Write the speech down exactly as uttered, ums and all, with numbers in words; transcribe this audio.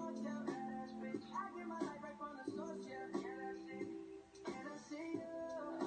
I get my life right from the source, yeah, yeah, that's it. And I see you.